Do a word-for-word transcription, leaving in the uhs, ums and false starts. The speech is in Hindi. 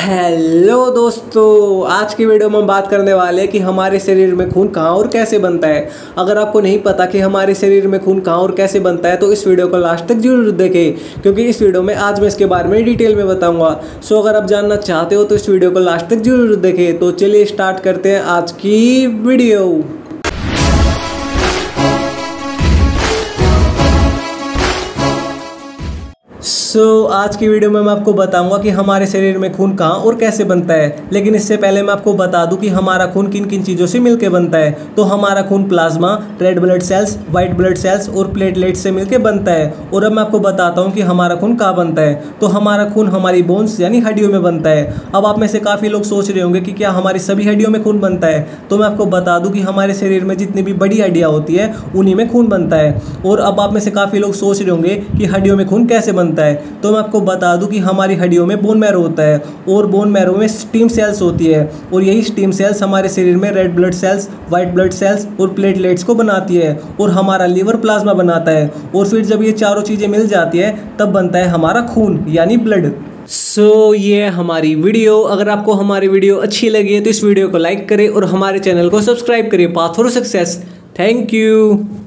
हेलो दोस्तों, आज की वीडियो में हम बात करने वाले हैं कि हमारे शरीर में खून कहाँ और कैसे बनता है। अगर आपको नहीं पता कि हमारे शरीर में खून कहाँ और कैसे बनता है तो इस वीडियो को लास्ट तक जरूर देखें, क्योंकि इस वीडियो में आज मैं इसके बारे में डिटेल में बताऊंगा। सो अगर आप जानना चाहते हो तो इस वीडियो को लास्ट तक जरूर देखें। तो चलिए स्टार्ट करते हैं आज की वीडियो। सो so, आज की वीडियो में मैं आपको बताऊंगा कि हमारे शरीर में खून कहाँ और कैसे बनता है। लेकिन इससे पहले मैं आपको बता दूं कि हमारा खून किन किन चीज़ों से मिलकर बनता है। तो हमारा खून plasma, red blood cells, white blood cells और प्लेटलेट से मिलकर बनता है। और अब मैं आपको बताता हूँ कि हमारा खून कहाँ बनता है। तो हमारा खून हमारी बोन्स यानी हड्डियों में बनता है। अब आप में से काफ़ी लोग सोच रहे होंगे कि क्या हमारी सभी हड्डियों में खून बनता है। तो मैं आपको बता दूँ कि हमारे शरीर में जितनी भी बड़ी हड्डियाँ होती है उन्हीं में खून बनता है। और अब आप में से काफ़ी लोग सोच रहे होंगे कि हड्डियों में खून कैसे बनता है। तो मैं आपको बता दूं कि हमारी हड्डियों में बोन मैरो होता है और बोन मैरो में स्टीम सेल्स होती है। और यही स्टीम सेल्स हमारे शरीर में red blood cells, white blood cells और प्लेटलेट्स को बनाती है। और हमारा लीवर प्लाज्मा बनाता है। और फिर जब ये चारों चीज़ें मिल जाती है तब बनता है हमारा खून यानी ब्लड। सो so, ये हमारी वीडियो। अगर आपको हमारी वीडियो अच्छी लगी है तो इस वीडियो को लाइक करें और हमारे चैनल को सब्सक्राइब करें। Path for success. Thank you.